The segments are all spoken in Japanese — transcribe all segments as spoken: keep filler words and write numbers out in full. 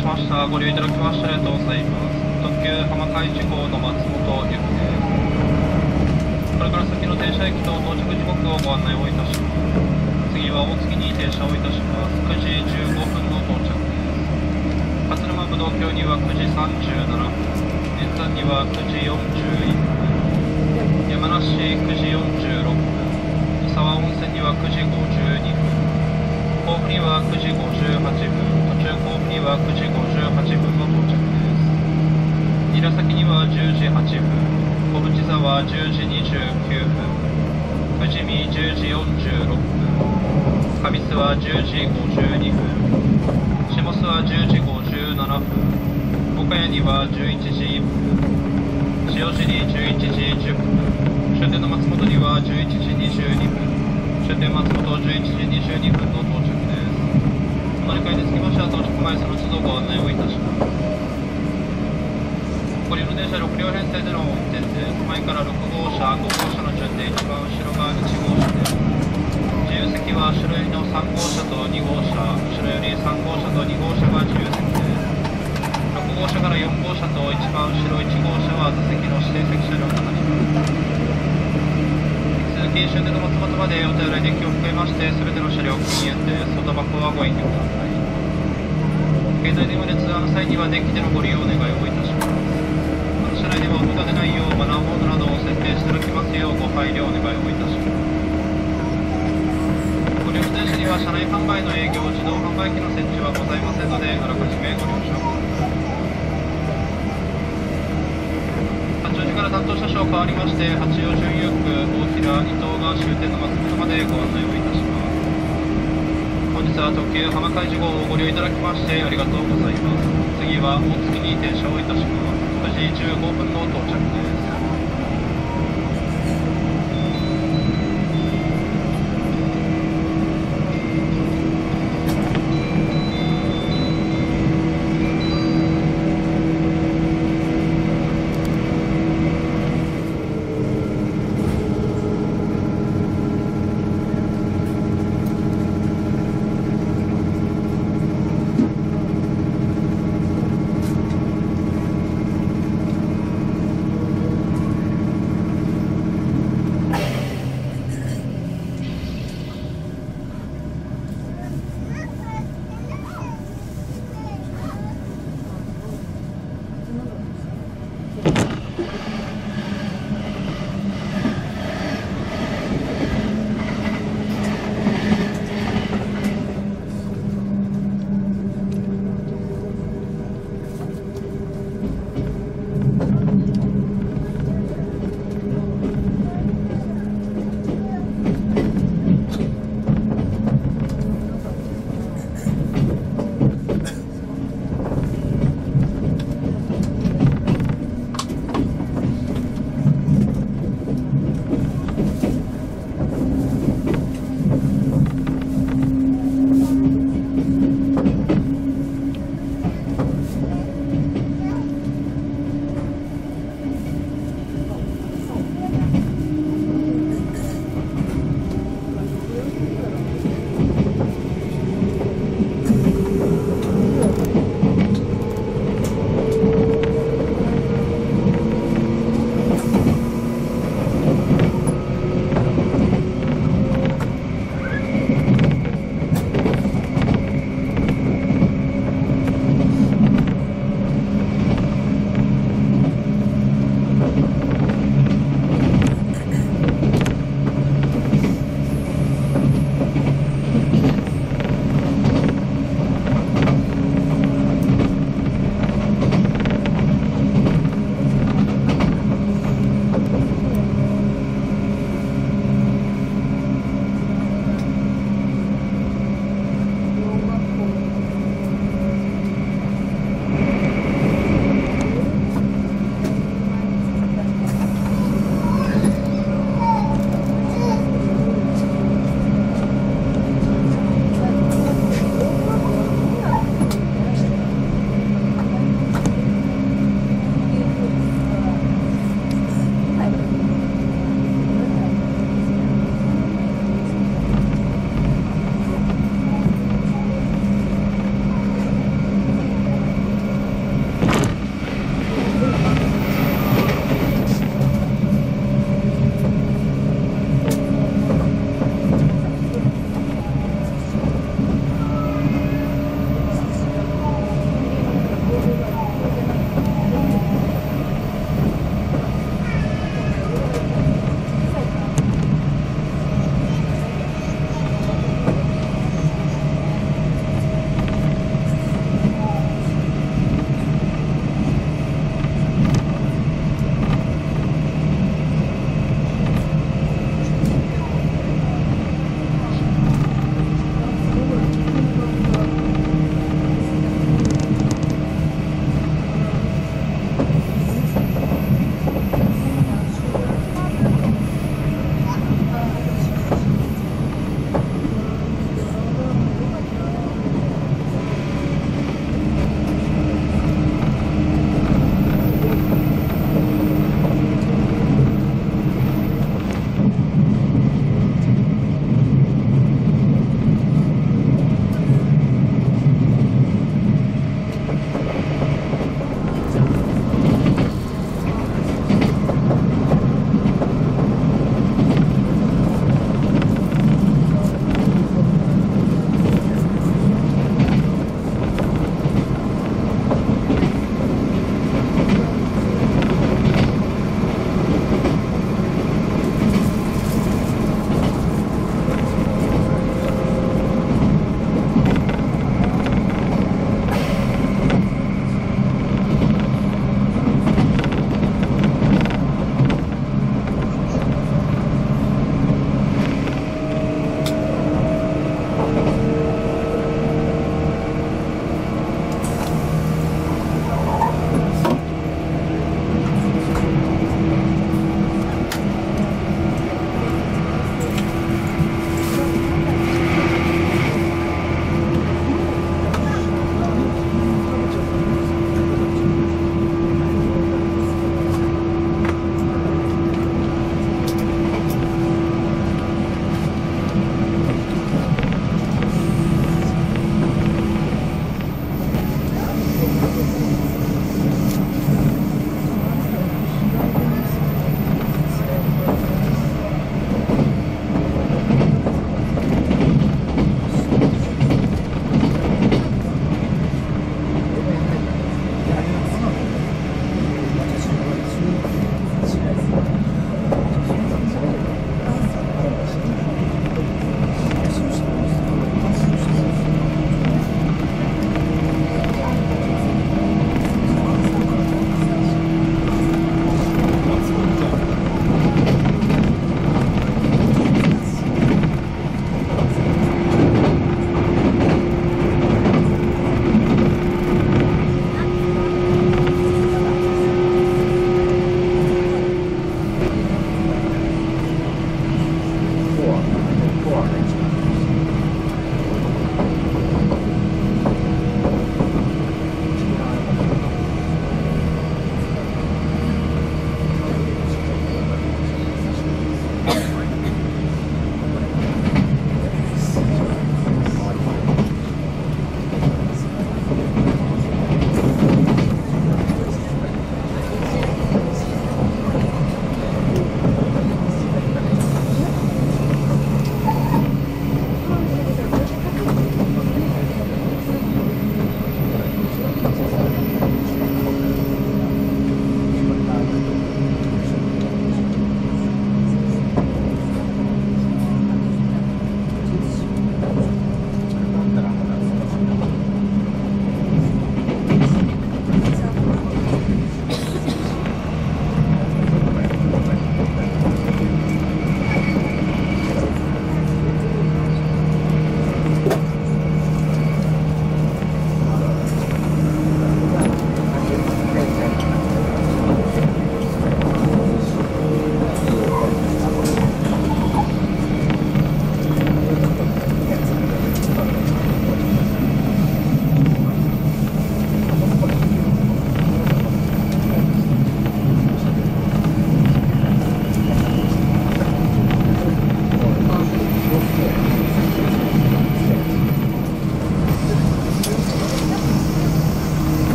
しました。ご利用いただきましてありがとうございます。特急浜海地港の松本行きです。これから先の停車駅と到着時刻をご案内をいたします。次は大月に停車をいたします。くじじゅうごふんの到着です。勝沼武道橋にはくじさんじゅうななふん、円山にはくじよんじゅういっぷん、山梨くじよんじゅうろっぷん、三沢温泉にはくじごじゅうにふん、甲府にはくじごじゅうはっぷん、途中甲府にはくじごじゅうはっぷんの到着です。韮崎にはじゅうじはっぷん、小淵沢じゅうじにじゅうきゅうふん、富士見じゅうじよんじゅうろっぷん、神栖はじゅうじごじゅうにふん、下諏訪じゅうじごじゅうななふん、岡谷にはじゅういちじいっぷん、塩尻じゅういちじじゅっぷん、終点の松本にはじゅういちじにじゅうにふん、終点松本じゅういちじにじゅうにふんの到着です。お乗り換えにつきましては到着前その都度ご案内をいたします。ご利用の電車ろく両編成での運転です。前からろく号車、ご号車の順で一番後ろがいち号車です。自由席は後ろ寄りのさん号車とに号車、後ろ寄りさん号車とに号車が自由席です。ろく号車からよん号車と一番後ろいち号車は座席の指定席車両となります。引き続き終点の松本までお手洗いデッキを含めまして全ての車両禁煙です。外箱はご遠慮ください。携帯電話で通話の際にはデッキでのご利用お願いをいたします。車内では音が出ないようマナーモードなどを設定していただきますようご配慮お願いをいたします。ご利用電車には車内販売の営業、自動販売機の設置はございませんのであらかじめご了承ください。八王子から担当車掌変わりまして八王子運輸区大平伊東が終点の松本までご案内をいたします。本日は特急浜海地号をご利用いただきましてありがとうございます。次は大月に停車をいたします。くじじゅうごふんの到着です。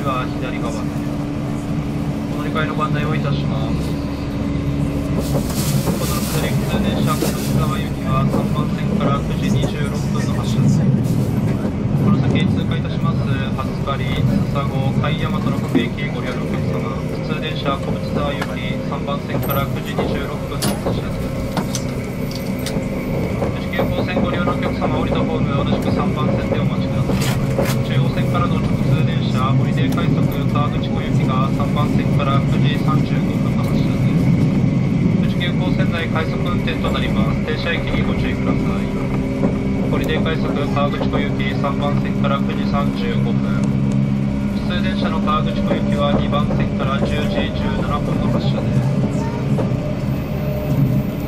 口は左側です。お乗り換えのご案内をいたします。この下り普通電車小淵沢行きはさんばん線からくじにじゅうろっぷんの発車です。この先通過いたします初狩り、笹子、海大和の各駅ご利用のお客様、普通電車小淵沢行きさんばん線からくじにじゅうろっぷんの発車です。富士急行線ご利用のお客様、降りたホーム同じくさんばん線でお待ちください。中央線からの直通電車ホリデー快速川口湖行きがさんばん線からくじさんじゅうごふんの発車です。富士急行線内快速運転となります。停車駅にご注意ください。ホリデー快速川口湖行きさんばん線からくじさんじゅうごふん、普通電車の川口湖行きはにばん線からじゅうじじゅうななふんの発車です。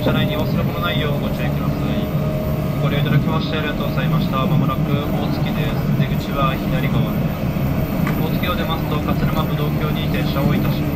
車内に忘れ物ないようご注意ください。ご利用いただきましてありがとうございました。まもなく大月です。出口は左側です。大月を出ますと勝沼武道橋に停車をいたします。